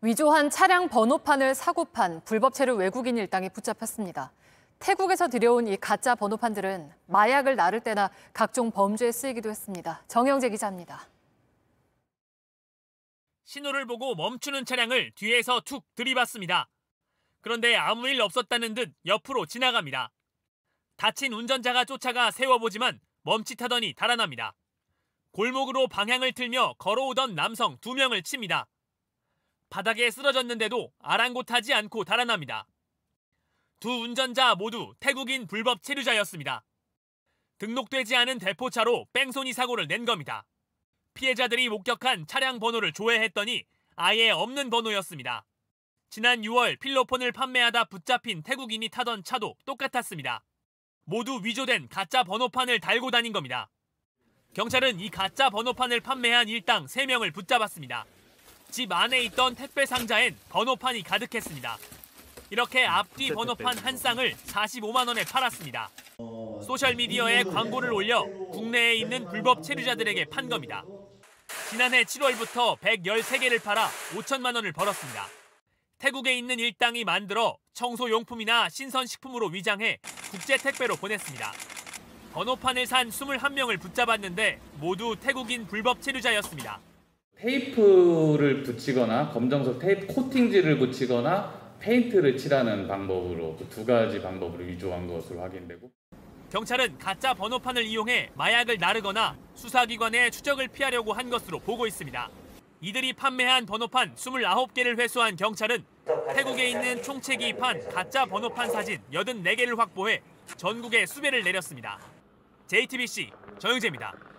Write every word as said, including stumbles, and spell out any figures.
위조한 차량 번호판을 사고 판 불법 체류 외국인 일당이 붙잡혔습니다. 태국에서 들여온 이 가짜 번호판들은 마약을 나를 때나 각종 범죄에 쓰이기도 했습니다. 정영재 기자입니다. 신호를 보고 멈추는 차량을 뒤에서 툭 들이받습니다. 그런데 아무 일 없었다는 듯 옆으로 지나갑니다. 다친 운전자가 쫓아가 세워보지만 멈칫하더니 달아납니다. 골목으로 방향을 틀며 걸어오던 남성 두 명을 칩니다. 바닥에 쓰러졌는데도 아랑곳하지 않고 달아납니다. 두 운전자 모두 태국인 불법 체류자였습니다. 등록되지 않은 대포차로 뺑소니 사고를 낸 겁니다. 피해자들이 목격한 차량 번호를 조회했더니 아예 없는 번호였습니다. 지난 유월 필로폰을 판매하다 붙잡힌 태국인이 타던 차도 똑같았습니다. 모두 위조된 가짜 번호판을 달고 다닌 겁니다. 경찰은 이 가짜 번호판을 판매한 일당 세 명을 붙잡았습니다. 집 안에 있던 택배 상자엔 번호판이 가득했습니다. 이렇게 앞뒤 번호판 한 쌍을 사십오만 원에 팔았습니다. 소셜미디어에 광고를 올려 국내에 있는 불법 체류자들에게 판 겁니다. 지난해 칠월부터 백십삼 개를 팔아 오천만 원을 벌었습니다. 태국에 있는 일당이 만들어 청소용품이나 신선식품으로 위장해 국제 택배로 보냈습니다. 번호판을 산 이십일 명을 붙잡았는데 모두 태국인 불법 체류자였습니다. 테이프를 붙이거나 검정색 테이프 코팅지를 붙이거나 페인트를 칠하는 방법으로 그 두 가지 방법으로 위조한 것으로 확인되고, 경찰은 가짜 번호판을 이용해 마약을 나르거나 수사기관의 추적을 피하려고 한 것으로 보고 있습니다. 이들이 판매한 번호판 이십구 개를 회수한 경찰은 태국에 있는 총책이 판 가짜 번호판 사진 팔십사 개를 확보해 전국에 수배를 내렸습니다. 제이티비씨 정영재입니다.